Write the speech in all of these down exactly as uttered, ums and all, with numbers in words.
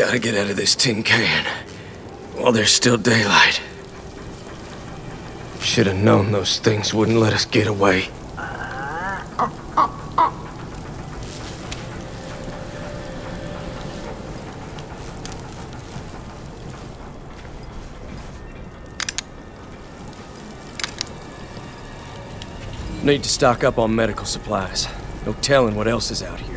Gotta get out of this tin can while there's still daylight. Should have known those things wouldn't let us get away. Need to stock up on medical supplies. No telling what else is out here.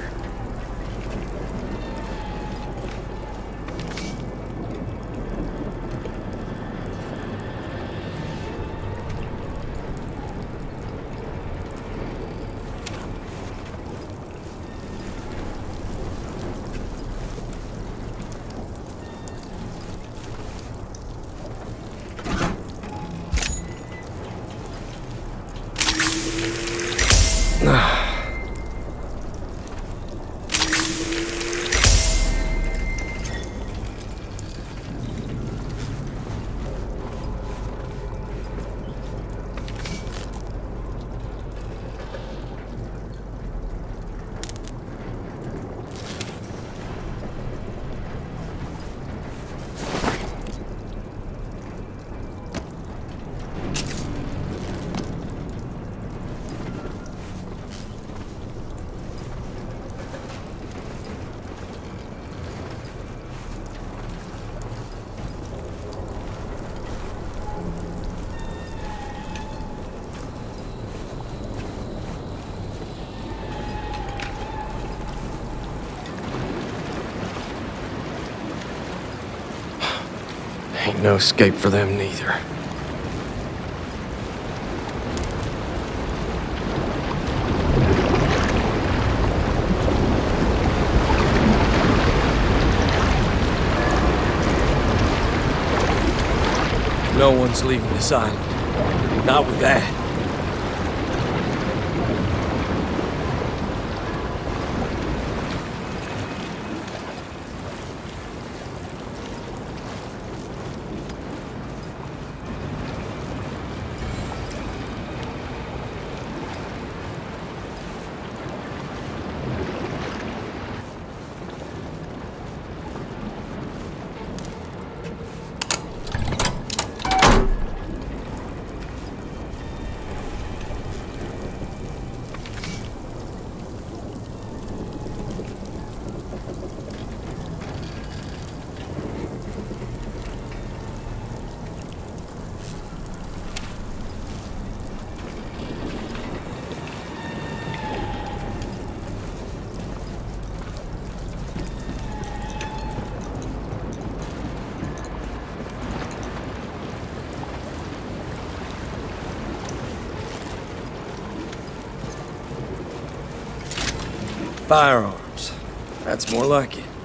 Ain't no escape for them neither. No one's leaving this island. Not with that. Firearms. That's more like it.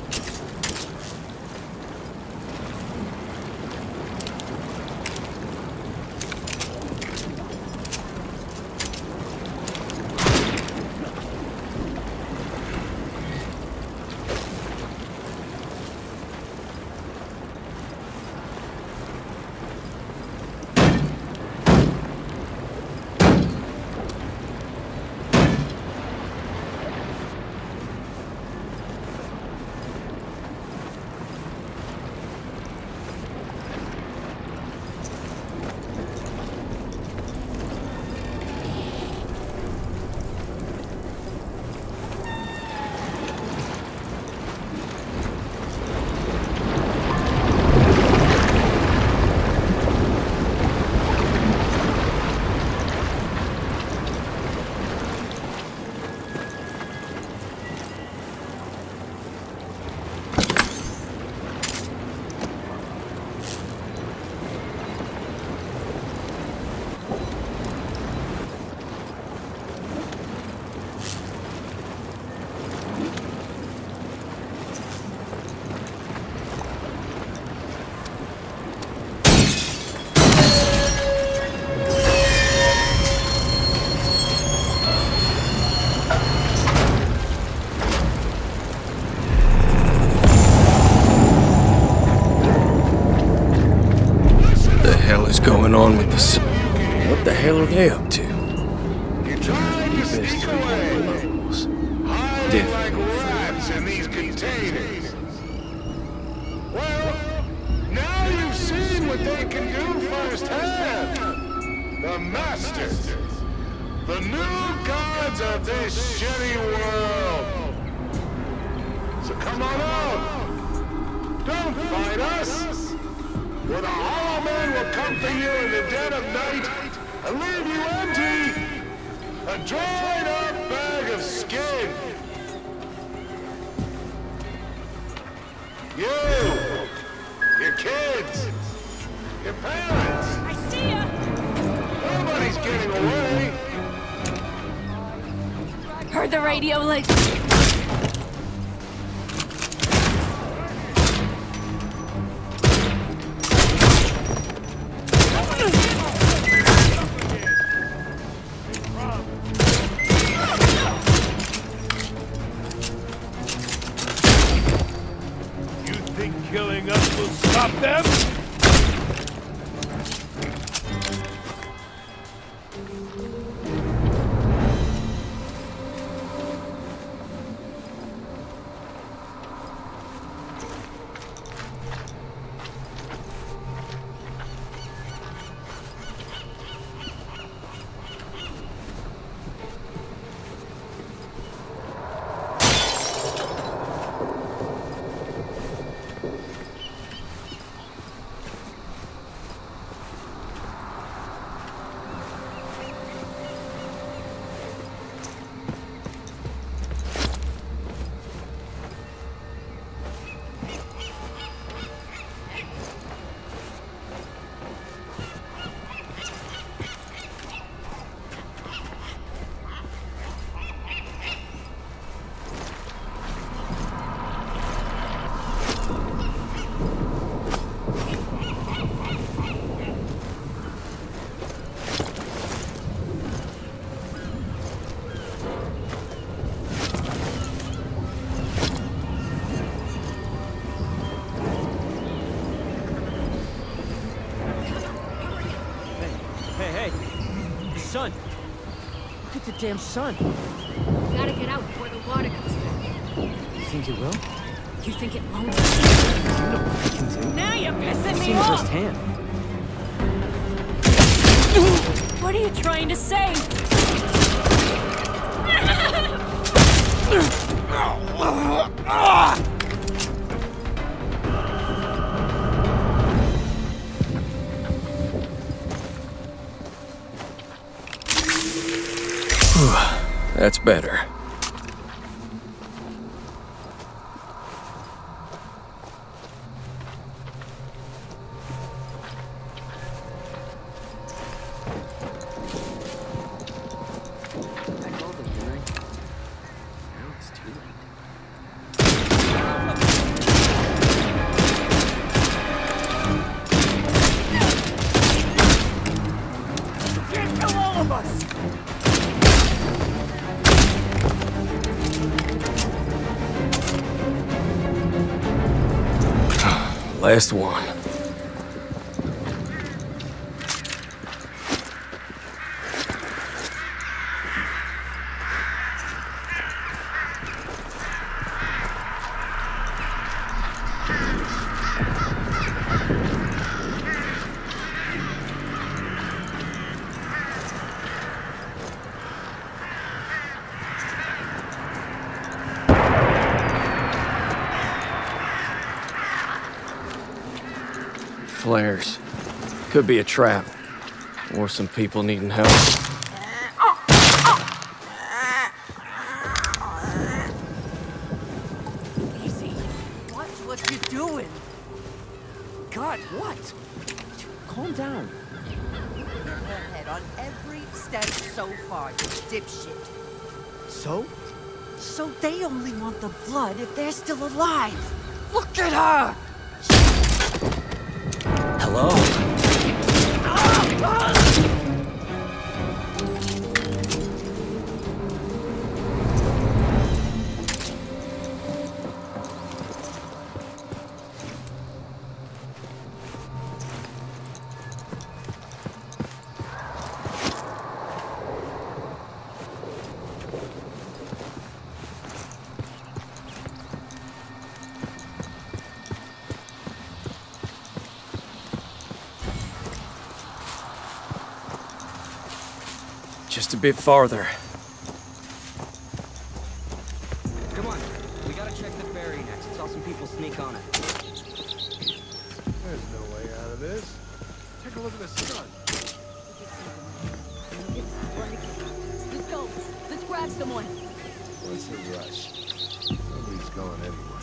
Going on with this? What the hell are they up to? You're trying to sneak away. Definitely. Rats in these containers. what they can do firsthand. The Masters. The new gods of this shitty world. So come on out. Don't fight us. Or the Hollow Men will come for you in the dead of night and leave you empty. A dried up bag of skin. You, your kids, your parents. I see ya. Nobody's getting away. Heard the radio like. Killing us will stop them? Sun! Look at the damn sun! We gotta get out before the water comes back. You think it will? You think it won't? You know what I can do. Now you're pissing I've me seen it off! firsthand. What are you trying to say? That's better. Last one. Flares. Could be a trap. Or some people needing help. Easy. Watch what you're doing. God, what? Calm down. Head on every step so far, you dipshit. So? So they only want the blood if they're still alive. Look at her! Hello? Just a bit farther. Come on, we gotta check the ferry next. Saw some people sneak on it. There's no way out of this. Take a look at the sun. Let's go. Let's grab someone. What's the rush? Nobody's going anywhere.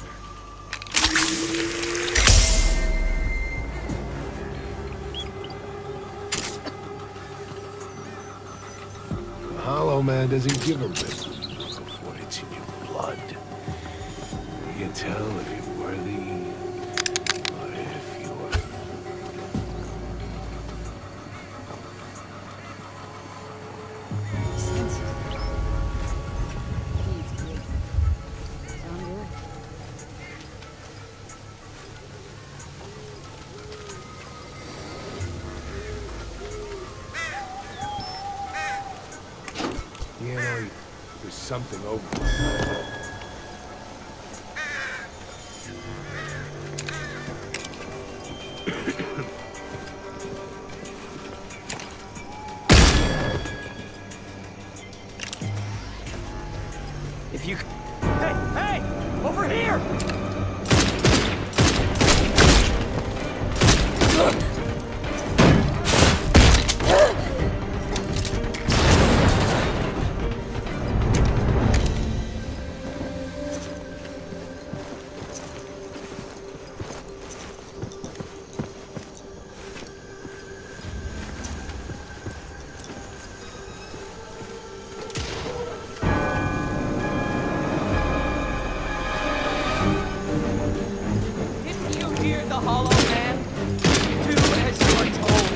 The Hollow Man doesn't give a rip before it's in your blood. You can tell if you're worthy or if you're... You know, there's something over there. If you... Hey, hey! Over here! Didn't you hear the Hollow Man? Do as you're told.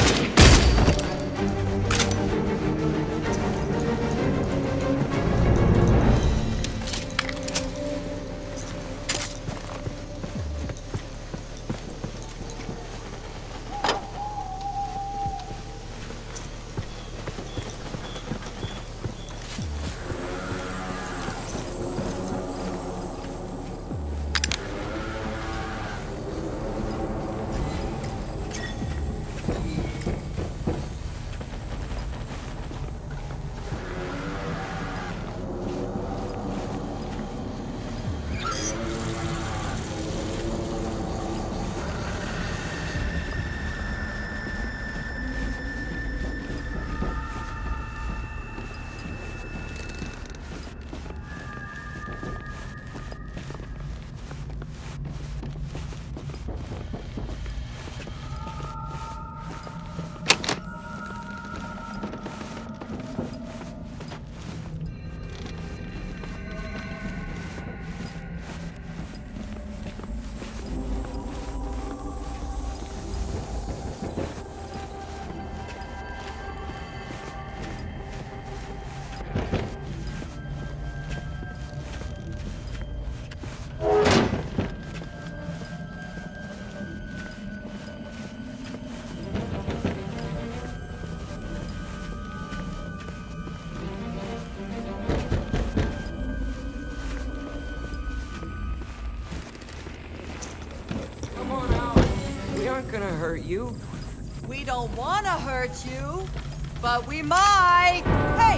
Come on out. We aren't gonna hurt you. We don't want to hurt you, but we might. Hey!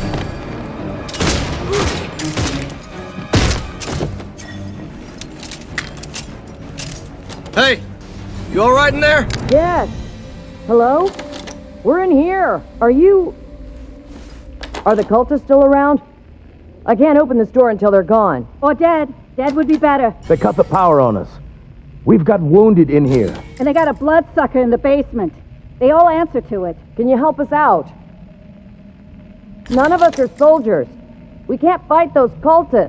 Hey! You alright in there? Yes. Hello? We're in here. Are you... Are the cultists still around? I can't open this door until they're gone. Or dead. Dead would be better. They cut the power on us. We've got wounded in here. And they got a bloodsucker in the basement. They all answer to it. Can you help us out? None of us are soldiers. We can't fight those cultists.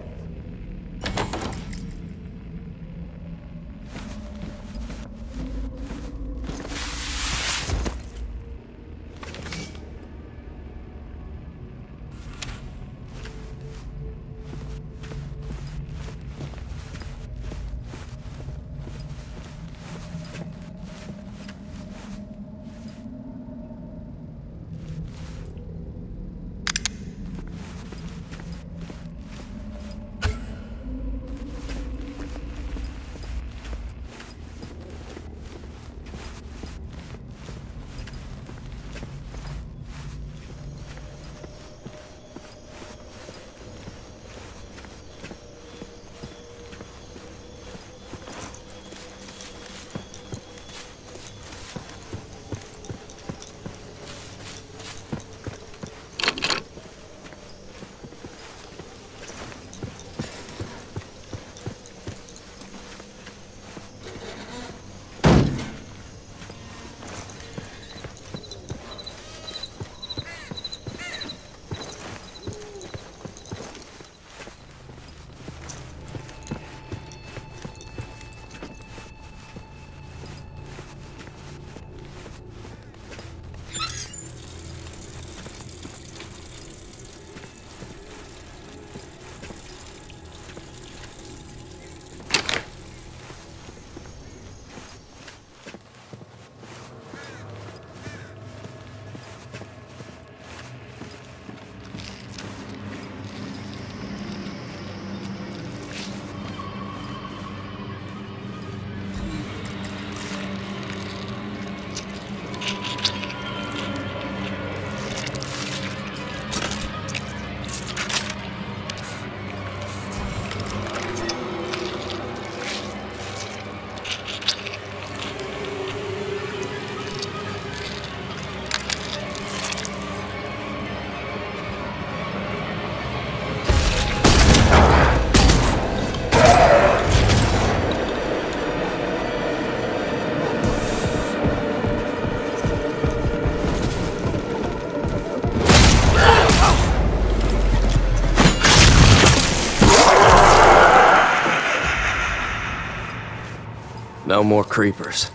No more creepers.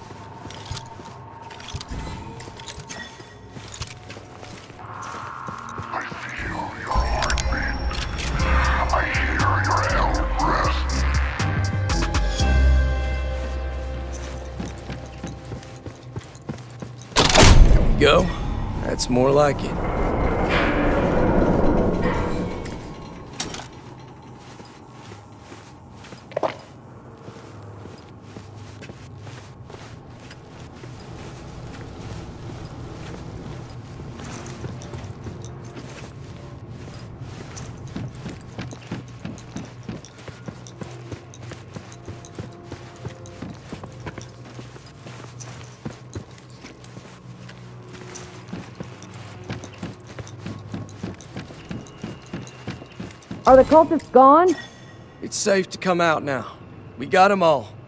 Go. That's more like it. Are the cultists gone? It's safe to come out now. We got them all.